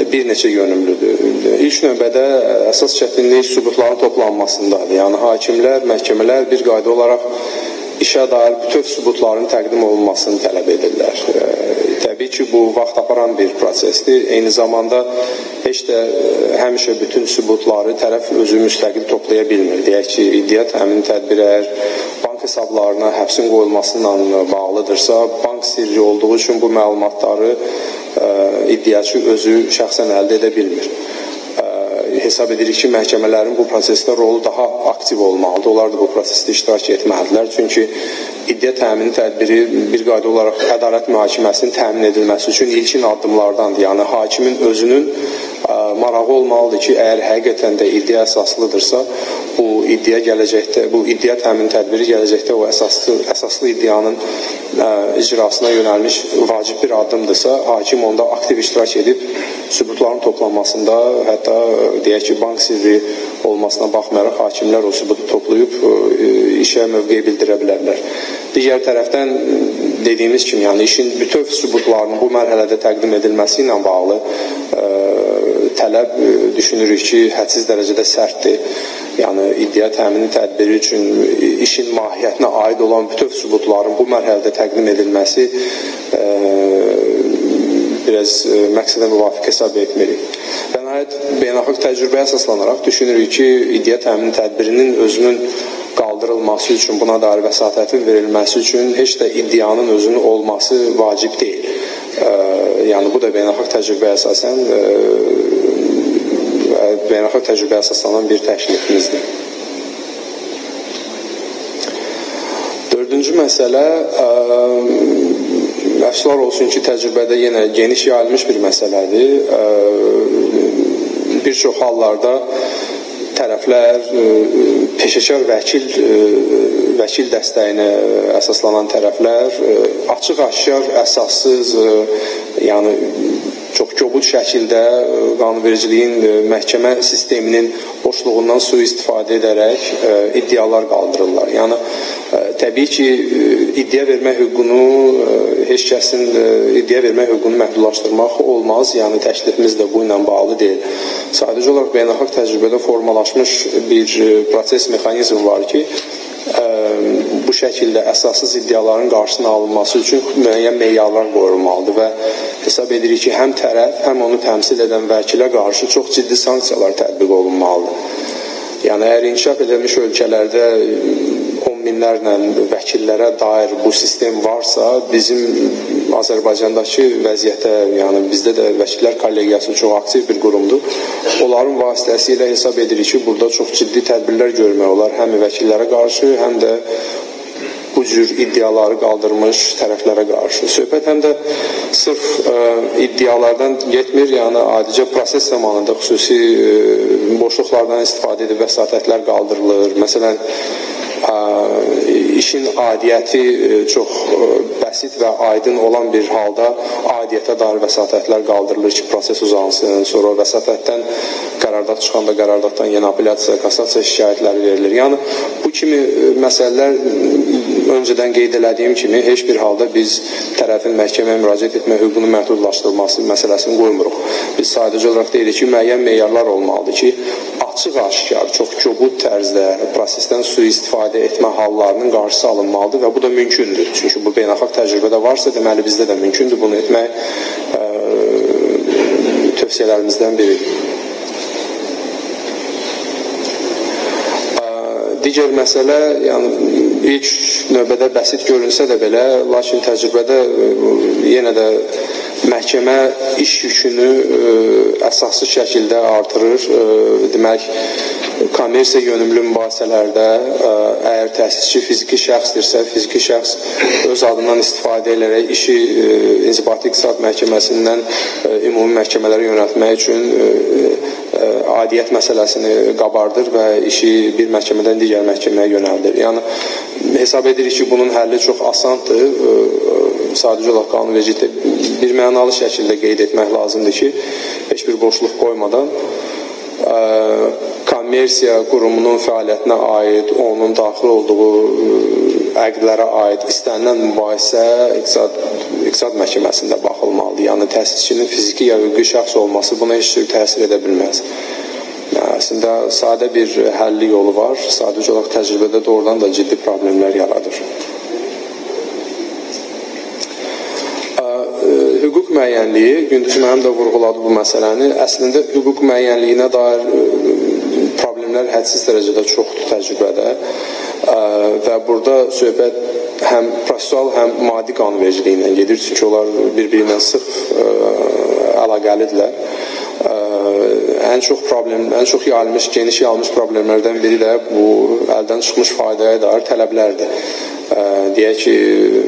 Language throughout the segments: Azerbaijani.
bir neçə yönümlüdür. İlk növbədə əsas çətinlik sübutların toplanmasındadır. Yəni, hakimlər, məhkəmələr bir qayda olaraq işə dair bütöv sübutların təqdim olunmasını tələb edirlər. Təbii ki, bu vaxt aparan bir prosesdir. Eyni zamanda heç də həmişə bütün sübutları tərəf özü müstəqil toplaya bilmir. Deyək ki, iddia təmin tədbiri əgər bank hesablarına həbsin qoyulmasıyla bağlıdırsa, bank sirri olduğu üçün bu məlumatları iddiaçı özü şəxsən əldə edə bilmir. Hesab edirik ki, məhkəmələrin bu prosesdə rolu daha aktiv olmalıdır. Onlar da bu prosesdə iştirak etməlidirlər. Çünki iddia təmini tədbiri bir qayda olaraq ədalət mühakiməsinin təmin edilməsi üçün ilkin addımlardandır. Yəni, hakimin özünün marağı olmalıdır ki, əgər həqiqətən də iddia əsaslıdırsa, bu iddia təmin tədbiri gələcəkdə o əsaslı iddianın icrasına yönəlmiş vacib bir addımdırsa, hakim onda aktiv iştirak edib sübutların toplanmasında, hətta deyək ki, bank sirri olmasına baxmayaraq hakimlər o sübutu toplayıb işə mövqeyi bildirə bilərlər. Digər tərəfdən dediyimiz kimi, yəni işin bütöv sübutlarının bu mərhələdə təqdim edilməsi ilə bağlı tələb düşünürük ki, hədsiz dərəcədə sərtdir. Yəni, iddia təmini tədbiri üçün işin mahiyyətinə aid olan bütöv sübutların bu mərhələdə təqdim edilməsi biraz məqsədə müvafiq hesab etmirik. Və nəhayət, beynəlxalq təcrübəyə əsaslanaraq düşünürük ki, iddia təmini tədbirinin özünün qaldırılması üçün, buna dair vəsatətin verilməsi üçün heç də iddianın özünün olması vacib deyil. Yəni, bu da beynəlxalq təcrübəyə əsasən beynəlxalq təcrübəyə əsaslanan bir təklifimizdir. Dördüncü məsələ, əfsuslar olsun ki, təcrübədə yenə geniş yayılmış bir məsələdir. Bir çox hallarda tərəflər peşəkar vəkil dəstəyinə əsaslanan tərəflər açıq-aşkar, əsassız, yəni çox kobud şəkildə qanunvericiliyin məhkəmə sisteminin boşluğundan sui-istifadə edərək iddialar qaldırırlar. Yəni, təbii ki, iddia vermə hüququnu heç kəsin iddia vermə hüququnu məhdudlaşdırmaq olmaz. Yəni, təklifimiz də bu ilə bağlı deyil. Sadəcə olaraq beynəlxalq təcrübədə formalaşmış bir proses mexanizm var ki, bu şəkildə əsassız iddiaların qarşısına alınması üçün müəyyən meyarlar qoyulmalıdır və hesab edirik ki, həm tərəf, həm onu təmsil edən vəkilə qarşı çox ciddi sanksiyalar tətbiq olunmalıdır. Yəni, əgər inkişaf edilmiş ölkələrdə on minlərlə vəkillərə dair bu sistem varsa, bizim Azərbaycandakı vəziyyətə, yəni bizdə də vəkillər kollegiyası çox aktiv bir qurumdur. Onların vasitəsilə hesab edirik ki, burada çox ciddi tədbirlər görmək olar, həm vəkillərə qarşı, həm də bu cür iddiaları qaldırmış tərəflərə qarşı. Söhbət həm də sırf iddialardan getmir, yəni adicə proses zamanında xüsusi boşluqlardan istifadə edib vəsatətlər qaldırılır. Məsələn, işin adiyyəti çox bəsit və aydın olan bir halda adiyyətə dair vəsatətlər qaldırılır ki, proses uzansın, sonra vəsatətdən qərardat çıxanda qərardatdan yeni apellyasiya, kassasiya şikayətləri verilir. Yəni, bu kimi məsələlər öncədən qeyd elədiyim kimi heç bir halda biz tərəfin məhkəməyə müraciət etmə hüququnun məhdudlaşdırılması məsələsini qoymuruq. Biz sadəcə olaraq deyirik ki, müəyyən meyarlar olmalıdır ki, açıq-aşkar, çox kobud tərzdə prosesdən sui-istifadə etmə hallarının qarşısı alınmalıdır və bu da mümkündür. Çünki bu beynəlxalq təcrübədə varsa, deməli bizdə də mümkündür bunu etmək tövsiyələrimizdən biridir. Digər məsələ, yəni ilk növbədə bəsit görünsə də belə, lakin təcrübədə yenə də məhkəmə iş yükünü əsaslı şəkildə artırır. Demək, kommersiya yönümlü mübahisələrdə əgər təsisçi fiziki şəxsdirsə, fiziki şəxs öz adından istifadə edərək işi İnzibati İqtisad Məhkəməsindən ümumi məhkəmələrə yönəltmək üçün adiyyət məsələsini qabardır və işi bir məhkəmədən digər məhkəməyə yönəldir. Yəni, hesab edirik ki, bunun həlli çox asandır. Sadəcə olaraq qanunvericilikdə bir mənalı şəkildə qeyd etmək lazımdır ki, heç bir boşluq qoymadan kommersiya qurumunun fəaliyyətinə aid, onun daxil olduğu əqdlərə aid istənilən mübahisə iqtisad məhkəməsində baxılmalıdır. Yəni, təsisçinin fiziki ya hüquqi şəxs olması buna heç cür təsir edə bilməz. Əslində, sadə bir həlli yolu var. Sadəcə olaraq təcrübədə doğrudan da ciddi problemlər yaradır. Hüquq müəyyənliyi, Gündüz mənim də vurğuladı bu məsələni. Əslində, hüquq müəyyənliyinə dair problemlər hədsiz dərəcədə çoxdur təcrübədə və burada söhbət həm prosessual, həm maddi qanunvericiliyi ilə gedir, çünki onlar bir-biri ilə sıx əlaqəlidirlər. Ən çox yayılmış, geniş yayılmış problemlərdən biri də bu əldən çıxmış faydaya dair tələblərdir. Deyək ki,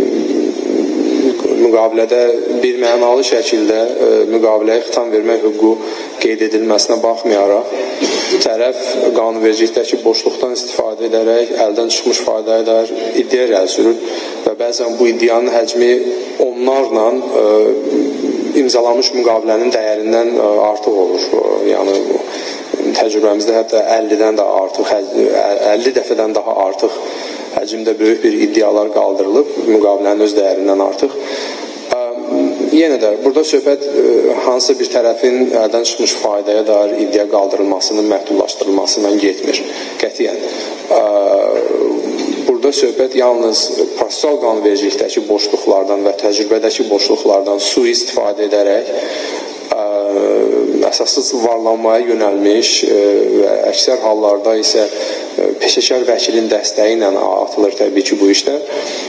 müqavilədə bir mənalı şəkildə müqaviləyə xitam vermək hüququ qeyd edilməsinə baxmayaraq, tərəf qanunvericilikdəki boşluqdan istifadə edərək əldən çıxmış faydaya dair iddia irəli sürür və bəzən bu iddianın həcmi onlarla imzalanmış müqavilənin dəyərindən artıq olur. Yəni, təcrübəmizdə hətta 50-dən də artıq, 50 dəfədən daha artıq həcmdə böyük bir iddialar qaldırılıb, müqavilənin öz dəyərindən artıq. Yenə də, burada söhbət hansısa bir tərəfin əldən çıxmış faydaya dair iddia qaldırılmasının məhdudlaşdırılmasından getmir, qətiyyən. Burada söhbət yalnız prosessual qanunvericilikdəki boşluqlardan və təcrübədəki boşluqlardan sui-istifadə edərək əsassız varlanmaya yönəlmiş və əksər hallarda isə peşəkar vəkilin dəstəyi ilə atılır təbii ki bu işlər.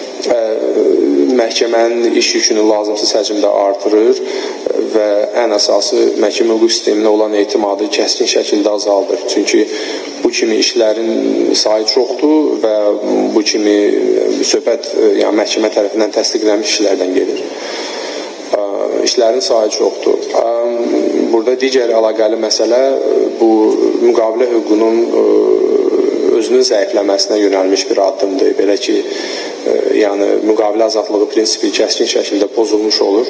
Məhkəmənin iş yükünü lazımsız həcmdə artırır və ən əsası məhkəmə hüquq sisteminə olan etimadı kəskin şəkildə azaldır. Çünki bu kimi işlərin sayı çoxdur və bu kimi söhbət məhkəmə tərəfindən təsdiqlənmiş işlərdən gedir. İşlərin sayı çoxdur. Burada digər əlaqəli məsələ bu müqavilə hüququnun özünün zəifləməsinə yönəlmiş bir addımdır. Belə ki, yəni müqavilə azadlığı prinsipi kəskin şəkildə pozulmuş olur.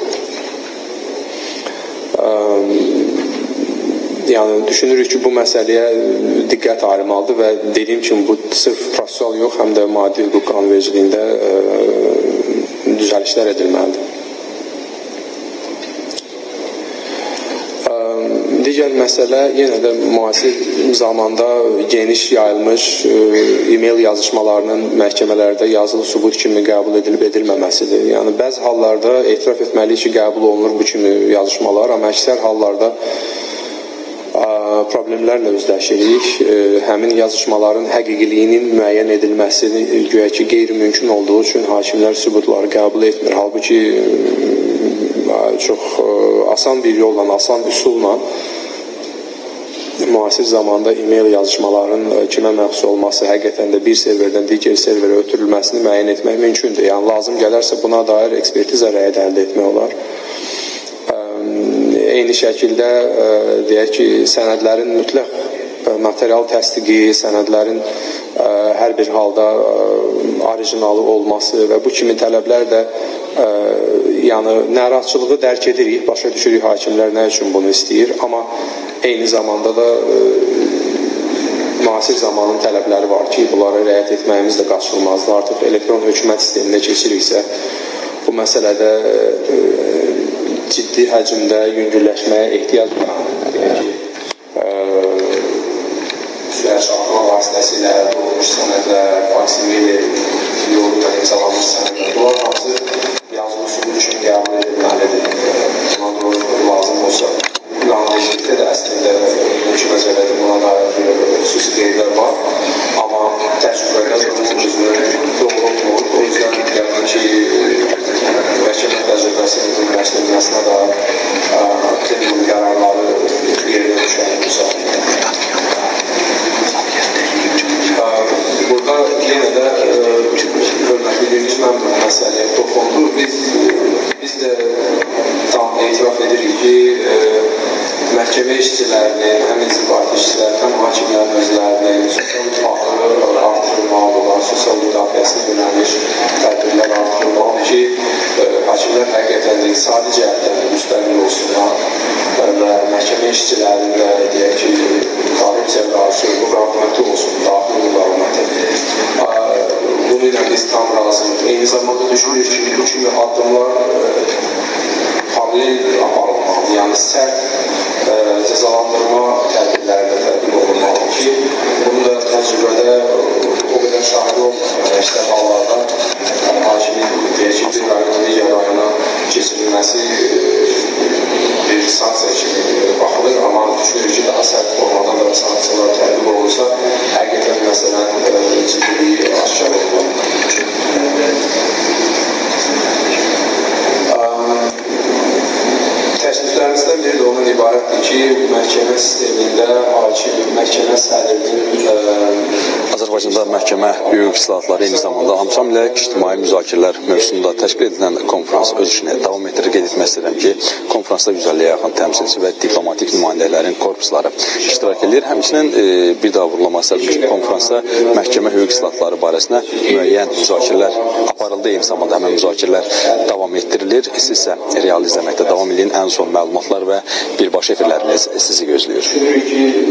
Yəni düşünürük ki, bu məsələyə diqqət ayırmalıdır və dediyim kimi bu sırf prosessual yox, həm də maddi hüquq qanunvericiliyində düzəlişlər edilməlidir. Digər məsələ yenə də müasir zamanda geniş yayılmış e-mail yazışmalarının məhkəmələrdə yazılı sübut kimi qəbul edilib edilməməsidir. Yəni bəzi hallarda etiraf etməliyik ki, qəbul olunur bu kimi yazışmalar, amma əksər hallarda problemlərlə üzləşirik. Həmin yazışmaların həqiqiliyinin müəyyən edilməsini güya ki, qeyri-mümkün olduğu üçün hakimlər sübutları qəbul etmir. Halbuki çox asan bir yolla, asan üsulla müasir zamanda e-mail yazışmaların kimə məxsus olması, həqiqətən də bir serverdən digər serverə ötürülməsini müəyyən etmək mümkündür. Yəni lazım gələrsə buna dair ekspertiza rəyi də əldə etmək olar. Eyni şəkildə deyək ki, sənədlərin mütləq material təsdiqi, sənədlərin hər bir halda orijinalı olması və bu kimi tələblər də yəni narahatçılığı dərk edirik, başa düşürük hakimlər nə üçün bunu istəyir, amma eyni zamanda da müasir zamanın tələbləri var ki, bunlara riayət etməyimiz də qaçılmazdır. Artıq elektron hökumət sisteminə keçiriksə, bu məsələdə ciddi həcmdə yüngülləşməyə ehtiyac var. Deyək ki, sürəçatma vasitəsilə olmuş sənədlər, faksimili yolu da imzalanmış sənədlər, bunlar hansı yazılı sübut üçün qəbul edilməlidir. Buna doğru lazım olsa, qanunvericilikdə də əslində mümkün məsələdir, buna dair xüsusi qeydlər var. Amma təcrübədə bunun özünü doğrultmur. O yüzden yaxın ki, məhkəmə təcrübəsinin ümumiləşdirilməsinə də plenum qərarları yerinə düşər müsahidə. Burada yenə də hörmətli Gündüz mənim bu məsələyə toxundu. Biz də tam etiraf edirik ki, məhkəmə işçilərinin, həm inzibati işçilərin, həm hakimlərin özlərinin sosial müdafiə artırılmalıdır, sosial müdafiəsini yönəlmiş tədbirlər artırılmalıdır ki, hakimlər həqiqətən də iqtisadi cəhətdən müstəqil olsunlar və məhkəmə işçilərinin də deyək ki, korrupsiya qarşı müqaviməti olsun, daxili müqaviməti. Bunu ilə biz tam razıyıq. Eyni zamanda düşünürük ki, bu kimi addımlar paralel aparılmalıdır. Yəni sərt cəzalandırma tədbirləri də tətbiq olunmalıdır ki, bunu da təcrübədə o qədər şahidi olmayan əksər hallarda hakimin deyək ki, bir rayonun digər rayona keçirilməsi bir sanksiya kimi baxılır, amma düşünürük ki, daha sərt formada da sanksiyalar tətbiq olursa, həqiqətən məsələnin ciddiliyi aşkar olunur. Təkliflərimizdən biri də onun ibarətdir ki, məhkəmə sistemində hakim, məhkəmə sədrinin Azərbaycanda məhkəmə hüquq islahatları eyni zamanda hamısamlə ictimai müzakirələr mövzusunda təşkil edilən konfrans öz işini davam etdirir. Qeyd etmək istəyirəm ki, konfransda 150-yə yaxın təmsilçi və diplomatik nümayəndələrin korpusları iştirak edir. Həmçinin bir daha vurulamaq istədim ki, konfransda məhkəmə hüquq islahatları barəsində müəyyən müzakirələr aparıldı. Eyni zamanda həmən müzakirələr davam etdirilir. Siz isə real izləməkdə davam edin. Ən son məlumatlar və birbaşa efirləriniz sizi gözləyir. Düşünürük ki,